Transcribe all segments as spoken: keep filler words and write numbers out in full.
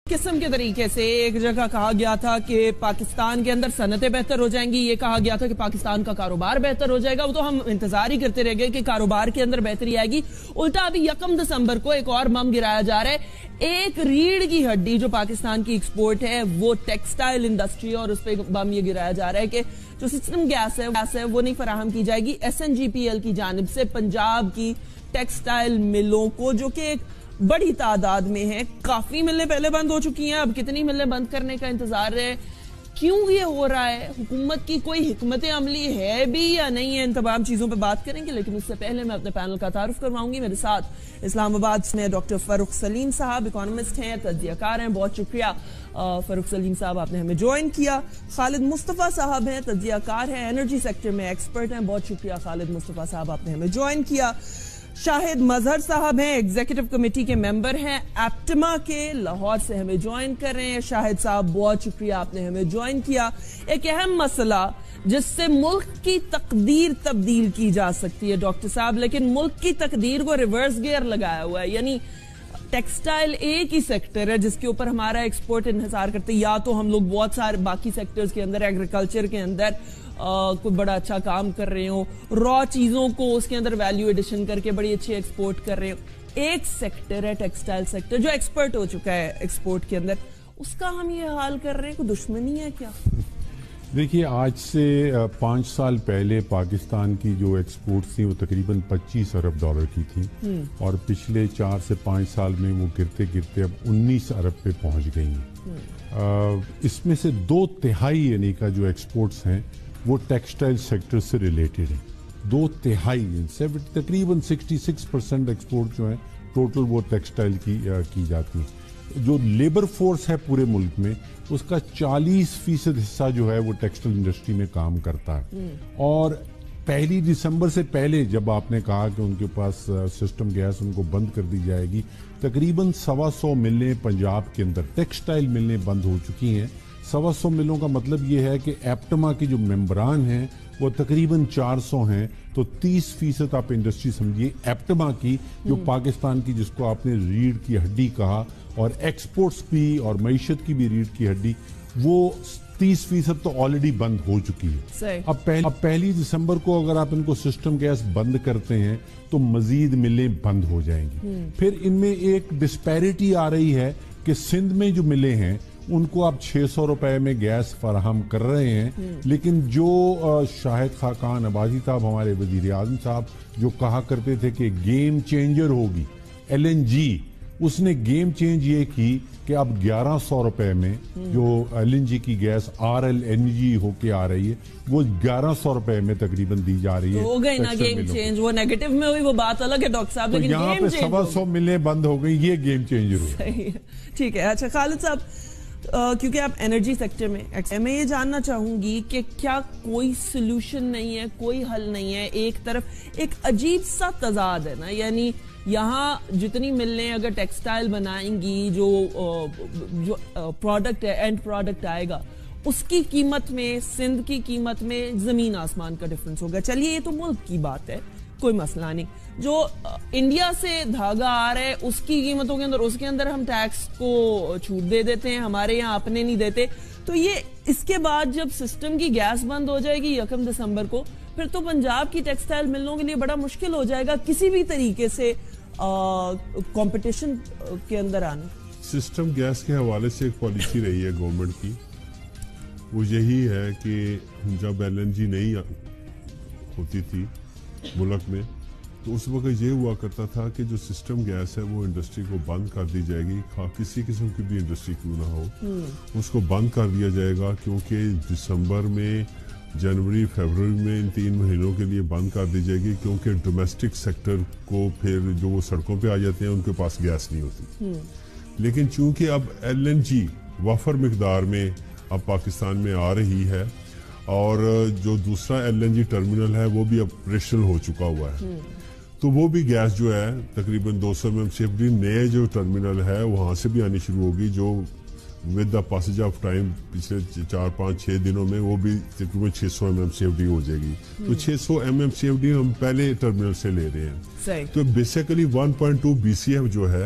किस्म के तरीके से एक जगह कहा गया था कि पाकिस्तान के अंदर सनतें बेहतर हो जाएंगी, ये कहा गया था कि पाकिस्तान का कारोबार बेहतर हो जाएगा। वो तो हम इंतजार ही करते रह गए कि कारोबार के अंदर बेहतरी आएगी। उल्टा अभी यकम दिसंबर को एक और बम गिराया जा रहा है। एक रीढ़ की हड्डी जो पाकिस्तान की एक्सपोर्ट है वो टेक्सटाइल इंडस्ट्री, और उस पर बम ये गिराया जा रहा है कि जो सिस्टम गैस है गैस है वो नहीं फराहम की जाएगी S N G P L की जानिब से पंजाब की टेक्सटाइल मिलों को, जो कि एक बड़ी तादाद में है। काफी मिलें पहले बंद हो चुकी हैं, अब कितनी मिलें बंद करने का इंतजार है। क्यों ये हो रहा है? हुकूमत की कोई हिकमत अमली है भी या नहीं है? इन तमाम चीजों पे बात करेंगे, लेकिन उससे पहले मैं अपने पैनल का तारुफ करवाऊंगी। मेरे साथ इस्लामाबाद में डॉक्टर फरूख सलीम साहब इकोनॉमिस्ट हैं, तज्जियाकार हैं। बहुत शुक्रिया फरूख सलीम साहब, आपने हमें ज्वाइन किया। खालिद मुस्तफ़ा साहब हैं, तज्जियाकार हैं, एनर्जी सेक्टर में एक्सपर्ट हैं। बहुत शुक्रिया खालिद मुस्तफ़ा साहब, आपने हमें ज्वाइन किया। शाहिद मजहर साहब हैं, एग्जीक्यूटिव कमेटी के मेंबर हैं, एप्टमा के, लाहौर से हमें ज्वाइन कर रहे हैं। शाहिद साहब बहुत शुक्रिया, आपने हमें ज्वाइन किया। एक अहम मसला जिससे मुल्क की तकदीर तब्दील की जा सकती है डॉक्टर साहब, लेकिन मुल्क की तकदीर को रिवर्स गियर लगाया हुआ है। यानी टेक्सटाइल एक ही सेक्टर है जिसके ऊपर हमारा एक्सपोर्ट इन्हिसार करते हैं। या तो हम लोग बहुत सारे बाकी सेक्टर्स के अंदर, एग्रीकल्चर के अंदर कोई बड़ा अच्छा काम कर रहे हो, रॉ चीजों को उसके अंदर वैल्यू एडिशन करके बड़ी अच्छी एक्सपोर्ट कर रहे हो। एक सेक्टर है टेक्सटाइल सेक्टर जो एक्सपर्ट हो चुका है एक्सपोर्ट के अंदर, उसका हम ये हाल कर रहे हैं। कोई दुश्मनी है क्या? देखिए, आज से पाँच साल पहले पाकिस्तान की जो एक्सपोर्ट थी वो तकरीबन पच्चीस अरब डॉलर की थी, और पिछले चार से पाँच साल में वो गिरते गिरते अब उन्नीस अरब पे पहुंच गई हैं। इसमें से दो तिहाई यानी का जो एक्सपोर्ट्स हैं वो टेक्सटाइल सेक्टर से रिलेटेड है। दो तिहाई तकरीबन छियासठ परसेंट एक्सपोर्ट जो है टोटल वो टेक्सटाइल की की जाती है। जो लेबर फोर्स है पूरे मुल्क में उसका चालीस फीसद हिस्सा जो है वो टेक्सटाइल इंडस्ट्री में काम करता है। और पहली दिसंबर से पहले जब आपने कहा कि उनके पास सिस्टम गैस उनको बंद कर दी जाएगी, तकरीबन सवा सौ मिलें पंजाब के अंदर टेक्सटाइल मिलें बंद हो चुकी हैं। सवा सौ मिलों का मतलब ये है कि एप्टमा के जो मेंबरान हैं वो तकरीबन चार सौ हैं, तो तीस फीसद आप इंडस्ट्री समझिए एप्टमा की, जो पाकिस्तान की जिसको आपने रीढ़ की हड्डी कहा, और एक्सपोर्ट्स की और मईशत की भी रीढ़ की हड्डी, वो तीस फीसद तो ऑलरेडी बंद हो चुकी है। अब पहली अब पहली दिसंबर को अगर आप इनको सिस्टम गैस बंद करते हैं तो मजीद मिलें बंद हो जाएंगी। फिर इनमें एक डिस्पैरिटी आ रही है कि सिंध में जो मिले हैं उनको आप छह सौ रुपए में गैस फराहम कर रहे हैं, लेकिन जो शाहिद खाकान अब्बासी साहब हमारे वजीर आज़म साहब जो कहा करते थे कि गेम चेंजर होगी एल एन जी, उसने गेम चेंज ये की कि अब ग्यारह सौ रुपए में जो एल एन जी की gas R L N G होके आ रही है वो ग्यारह सौ रुपए में तकरीबन दी जा रही है। तो हो गई ना गेम चेंज, वो नेगेटिव में हुई वो बात अलग है डॉक्टर साहब, तो लेकिन यहाँ पे सवा सौ मिलें बंद हो गई, ये गेम चेंजर हुई। ठीक है, अच्छा खालिद साहब, Uh, क्योंकि आप एनर्जी सेक्टर में, मैं ये जानना चाहूंगी कि क्या कोई सोल्यूशन नहीं है, कोई हल नहीं है? एक तरफ एक अजीब सा तजाद है ना, यानी यहाँ जितनी मिलें अगर टेक्सटाइल बनाएंगी, जो जो प्रोडक्ट है एंड प्रोडक्ट आएगा उसकी कीमत में, सिंध की कीमत में जमीन आसमान का डिफरेंस होगा। चलिए ये तो मुल्क की बात है, कोई मसला नहीं। जो इंडिया से धागा आ रहा है उसकी कीमतों के अंदर, उसके अंदर हम टैक्स को छूट दे देते हैं, हमारे यहाँ अपने नहीं देते। तो ये इसके बाद जब सिस्टम की गैस बंद हो जाएगी यकम दिसंबर को, फिर तो पंजाब की टेक्सटाइल मिलों के लिए बड़ा मुश्किल हो जाएगा किसी भी तरीके से कंपटीशन के अंदर आना। सिस्टम गैस के हवाले से एक पॉलिसी रही है गवर्नमेंट की, वो यही है कि जब एल एन जी नहीं होती थी मुल्क में तो उस वक्त ये हुआ करता था कि जो सिस्टम गैस है वो इंडस्ट्री को बंद कर दी जाएगी, किसी किस्म की भी इंडस्ट्री क्यों ना हो उसको बंद कर दिया जाएगा, क्योंकि दिसंबर में, जनवरी, फरवरी में इन तीन महीनों के लिए बंद कर दी जाएगी, क्योंकि डोमेस्टिक सेक्टर को फिर जो वो सड़कों पे आ जाते हैं उनके पास गैस नहीं होती। लेकिन चूंकि अब एल एन जी वफर मिकदार में अब पाकिस्तान में आ रही है और जो दूसरा एल एन जी टर्मिनल है वो भी ऑपरेशनल हो चुका हुआ है, तो वो भी गैस जो है तकरीबन दो सौ M M C F D नए जो टर्मिनल है वहाँ से भी आनी शुरू होगी, जो with the passage of time पिछले चार पाँच छः दिनों में वो भी तकरीबन छः सौ M M C F D हो जाएगी। तो छः सौ M M C F D हम पहले टर्मिनल से ले रहे हैं। सही। तो basically one point two B C F जो है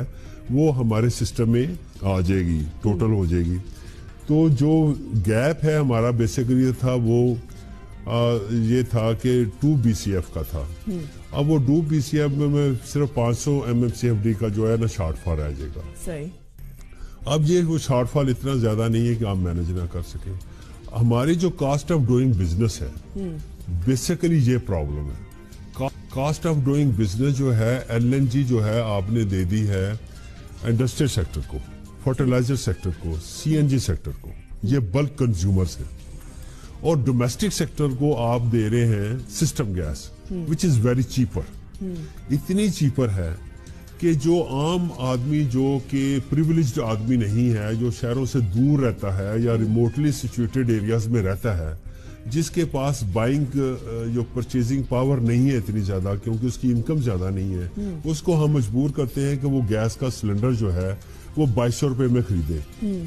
वो हमारे सिस्टम में आ जाएगी, टोटल हो जाएगी। तो जो गैप है हमारा बेसिकली था वो आ, ये था कि टू बी सी एफ का था। अब वो टू बी सी एफ में, में सिर्फ पाँच सौ M M C F D का जो है ना शॉर्टफॉल रह जाएगा। सही। अब ये वो शॉर्टफॉल इतना ज्यादा नहीं है कि आप मैनेज ना कर सकें। हमारी जो कॉस्ट ऑफ डूइंग बिजनेस है, बेसिकली ये प्रॉब्लम है। कॉस्ट ऑफ डूइंग बिजनेस जो है, एल एन जी जो है आपने दे दी है इंडस्ट्रियल सेक्टर को, फर्टिलाइजर सेक्टर को, सी एन जी सेक्टर को, ये बल्क कंज्यूमर्स हैं। और डोमेस्टिक सेक्टर को आप दे रहे हैं system gas, which is very cheaper. इतनी चीपर है कि जो आम आदमी, जो कि प्रिविलेज्ड आदमी नहीं है, जो शहरों से दूर रहता है या रिमोटली सिचुएटेड एरियाज में रहता है, जिसके पास बाइंग जो परचेजिंग पावर नहीं है इतनी ज्यादा, क्योंकि उसकी इनकम ज्यादा नहीं है, उसको हम मजबूर करते हैं कि वो गैस का सिलेंडर जो है वो बाईस सौ रुपए में खरीदे,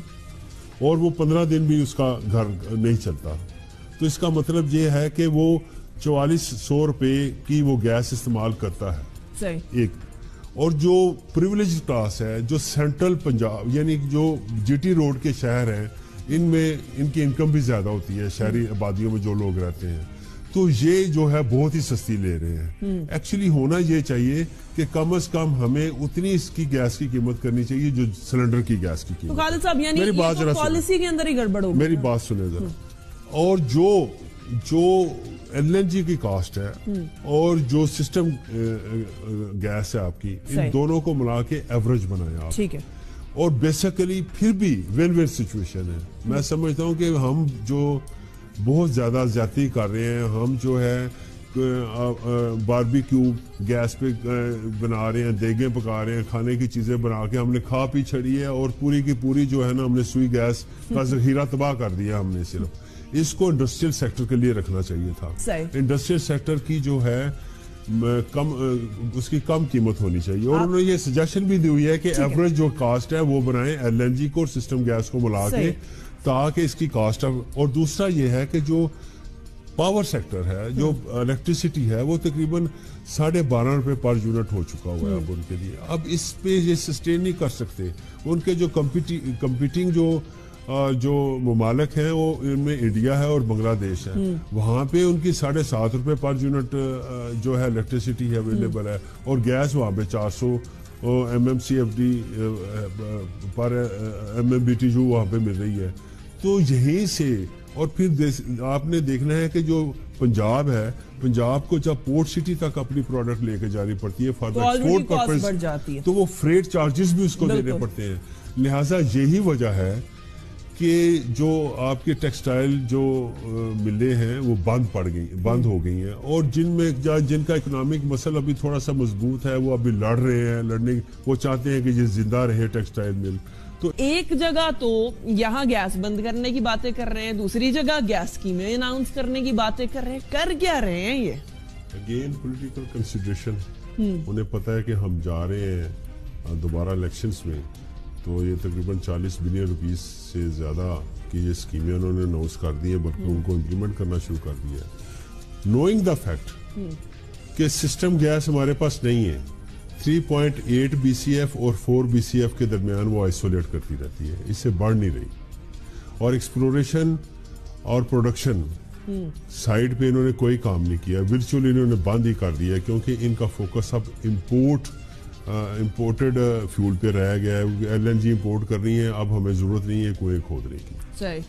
और वो पंद्रह दिन भी उसका घर नहीं चलता। तो इसका मतलब ये है कि वो चौवालीस सौ रुपए की वो गैस इस्तेमाल करता है। सही। एक और जो प्रिविलेज क्लास है, जो सेंट्रल पंजाब यानी जो जीटी रोड के शहर हैं, इनमें इनकी इनकम भी ज्यादा होती है, शहरी आबादियों में जो लोग रहते हैं, तो ये जो है बहुत ही सस्ती ले रहे हैं। एक्चुअली होना ये चाहिए कि कम से कम हमें उतनी इसकी गैस की कीमत करनी चाहिए जो सिलेंडर की गैस की कीमत। तो खालिद साहब, यानी मेरी बात जरा पॉलिसी के अंदर ही गड़बड़ हो गई। मेरी बात सुने जरा। और जो जो एल एन जी की कॉस्ट है और जो सिस्टम गैस है आपकी, इन दोनों को मिला के एवरेज बनाए आप। ठीक है। और बेसिकली फिर भी विन विन सिचुएशन है। मैं समझता हूँ कि हम जो बहुत ज्यादा ज्यादती कर रहे हैं, हम जो है बारबेक्यू गैस पे बना रहे हैं, देगें पका रहे हैं, खाने की चीजें बना के हमने खा पी छड़ी है, और पूरी की पूरी जो है ना हमने सुई गैस का जखीरा तबाह कर दिया हमने। सिर्फ इसको इंडस्ट्रियल सेक्टर के लिए रखना चाहिए था। इंडस्ट्रियल सेक्टर की जो है कम, उसकी कम कीमत होनी चाहिए। और उन्होंने ये सजेशन भी दी हुई है कि एवरेज जो कास्ट है वो बनाए एल एन जी को और सिस्टम गैस को मिला के, ताकि इसकी कास्ट। और दूसरा ये है कि जो पावर सेक्टर है, जो इलेक्ट्रिसिटी है, वो तकरीबन साढ़े बारह रुपए पर यूनिट हो चुका हुआ है अब उनके लिए। अब इस पे ये सस्टेन नहीं कर सकते। उनके जो कंपीटिंग जो जो ममालिक हैं, वो इनमें इंडिया है और बांग्लादेश है, वहाँ पे उनकी साढ़े सात रुपए पर यूनिट जो है इलेक्ट्रिसिटी है अवेलेबल है, और गैस वहाँ पे चार सौ M M C F D पर एम एम बी टी जो वहाँ पे मिल रही है। तो यहीं से और फिर दे, आपने देखना है कि जो पंजाब है, पंजाब को जब पोर्ट सिटी तक अपनी प्रोडक्ट लेके जानी पड़ती है फॉर एक्सपोर्ट पर्पस, तो वो फ्रेट चार्जेस भी उसको देने पड़ते हैं। लिहाजा यही वजह है कि जो आपके टेक्सटाइल जो मिलें हैं वो बंद पड़ गई बंद हो गई हैं, और जिनमें जिनका इकोनॉमिक मसल अभी थोड़ा सा मजबूत है, वो अभी लड़ रहे हैं, लड़ने वो चाहते हैं कि ये जिंदा रहे टेक्सटाइल मिल। तो एक जगह तो यहाँ गैस बंद करने की बातें कर रहे हैं, दूसरी जगह गैस स्कीमें अनाउंस करने की बातें कर रहे हैं। कर क्या रहे हैं ये? Again political consideration. उन्हें पता है कि हम जा रहे हैं दोबारा इलेक्शंस में, तो ये तकरीबन चालीस बिलियन रुपीस से ज़्यादा की ये स्कीमें उन्होंने अनाउंस कर दी है, बल्कि उनको इम्प्लीमेंट करना शुरू कर दिया है। नोइंग द फैक्ट कि सिस्टम गैस हमारे पास नहीं है, तीन पॉइंट आठ बी सी एफ और चार बी सी एफ के दरमियान वो आइसोलेट करती रहती है, इससे बढ़ नहीं रही। और एक्सप्लोरेशन और प्रोडक्शन साइड पे इन्होंने कोई काम नहीं किया, वर्चुअली इन्होंने बंद ही कर दिया, क्योंकि इनका फोकस अब इम्पोर्ट इम्पोर्टेड फ्यूल पे रह गया है। एल एन जी इम्पोर्ट कर रही है, अब हमें जरूरत नहीं है कुएं खोदने की। सही।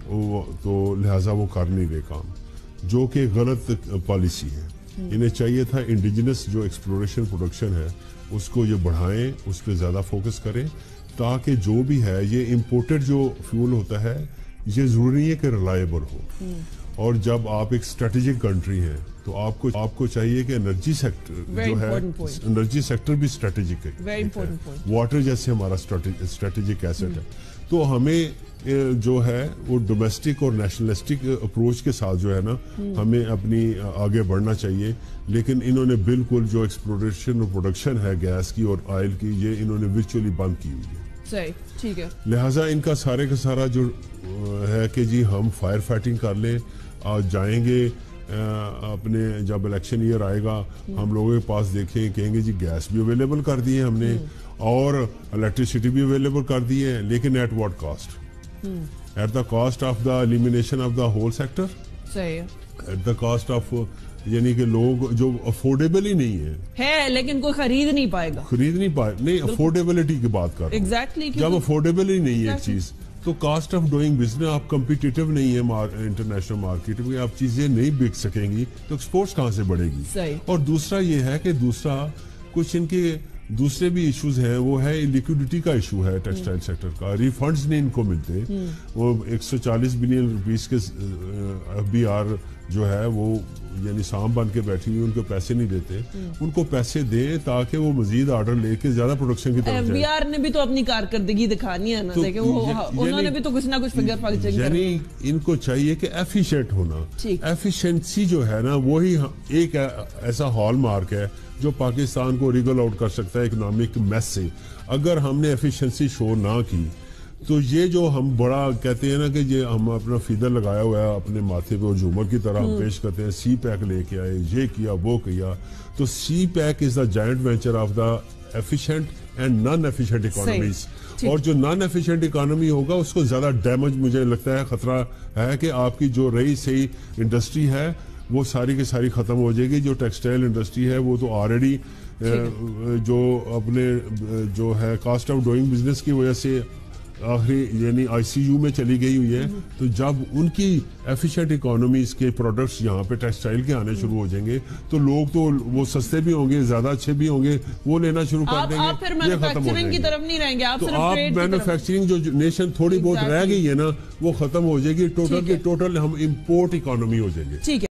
तो लिहाजा वो कर नहीं रहे काम, जो कि गलत पॉलिसी है। इन्हें चाहिए था इंडिजिनस जो एक्सप्लोरेशन प्रोडक्शन है उसको ये बढ़ाएं, उस पर ज़्यादा फोकस करें, ताकि जो भी है ये इम्पोर्टेड जो फ्यूल होता है ये ज़रूरी नहीं है कि रिलायबल हो। और जब आप एक स्ट्रेटेजिक कंट्री हैं तो आपको आपको चाहिए कि एनर्जी सेक्टर जो है, एनर्जी सेक्टर भी स्ट्रेटेजिक है। वाटर जैसे हमारा स्ट्रेटेजिक एसेट है, तो हमें जो है वो डोमेस्टिक और नेशनलिस्टिक अप्रोच के साथ जो है ना हमें अपनी आगे बढ़ना चाहिए। लेकिन इन्होंने बिल्कुल जो एक्सप्लोरेशन और प्रोडक्शन है गैस की और ऑयल की, ये इन्होंने वर्चुअली बंद की हुई है। सही, ठीक है। लिहाजा इनका सारे का सारा जो है कि जी हम फायर फाइटिंग कर लें, आज जाएंगे अपने जब इलेक्शन ईयर आएगा हम लोगों के पास देखें, कहेंगे जी गैस भी अवेलेबल कर दी है हमने और इलेक्ट्रिसिटी भी अवेलेबल कर दी है, लेकिन at what cost? At the cost of the elimination of the whole sector, सही है, एट द कॉस्ट ऑफ, यानी कि लोग जो अफोर्डेबल ही नहीं है है लेकिन कोई खरीद नहीं पाएगा, खरीद नहीं पाए, नहीं अफोर्डेबिलिटी की बात कर रहा हूं। एग्जैक्टली, जब अफोर्डेबल ही नहीं है एक चीज, तो कॉस्ट ऑफ डूइंग बिजनेस, आप कम्पिटिटिव नहीं है इंटरनेशनल मार्केट में, आप चीजें नहीं बिक सकेंगी तो एक्सपोर्ट्स कहां से बढ़ेगी? सही। और दूसरा ये है कि दूसरा कुछ इनके दूसरे भी इश्यूज हैं, वो है लिक्विडिटी का इशू है टेक्सटाइल सेक्टर का, रिफंड्स नहीं इनको मिलते, वो एक सौ चालीस बिलियन रुपीस के एफ बी आर जो है वो यानी साम बन के बैठी हुई, उनको पैसे नहीं देते, उनको पैसे दें ताकि वो मजीद ऑर्डर लेके ज्यादा प्रोडक्शन की तरफ जाए। एफबीआर ने भी तो अपनी कारकर्दगी दिखानी है ना, तो देखे वो उन्होंने भी तो कुछ ना कुछ फिगर पंचिंग करनी, यानी इनको चाहिए कि एफिशिएंट होना, एफिशिएंसी जो है ना वही एक ऐसा हॉलमार्क है जो पाकिस्तान को रिगल आउट कर सकता है इकोनॉमिक मेस से। अगर हमने एफिशिएंसी शो ना की तो ये जो हम बड़ा कहते हैं ना कि ये हम अपना फीदर लगाया हुआ है अपने माथे पे और झूमर की तरह हम पेश करते हैं, सी पैक लेके आए, ये किया वो किया, तो CPEC is the giant venture of the efficient and non efficient economies. और जो नॉन एफिशिएंट इकोनॉमी होगा उसको ज्यादा डैमेज मुझे लगता है, खतरा है कि आपकी जो रही सही इंडस्ट्री है वो सारी की सारी खत्म हो जाएगी। जो टेक्सटाइल इंडस्ट्री है वो तो ऑलरेडी जो अपने जो है कॉस्ट ऑफ डूइंग बिजनेस की वजह से आखिरी यानी आईसीयू में चली गई हुई है। तो जब उनकी एफिशिएंट इकोनॉमीज के प्रोडक्ट्स यहाँ पे टेक्सटाइल के आने शुरू हो जाएंगे तो लोग तो वो सस्ते भी होंगे, ज्यादा अच्छे भी होंगे, वो लेना शुरू कर देंगे। आप फिर मैन्युफैक्चरिंग की तरफ नहीं रहेंगे, आप तो सिर्फ आप ट्रेड मैन्युफैक्चरिंग जो नेशन थोड़ी बहुत रह गई है ना वो खत्म हो जाएगी, टोटल की टोटल हम इम्पोर्ट इकोनॉमी हो जाएंगे। ठीक है।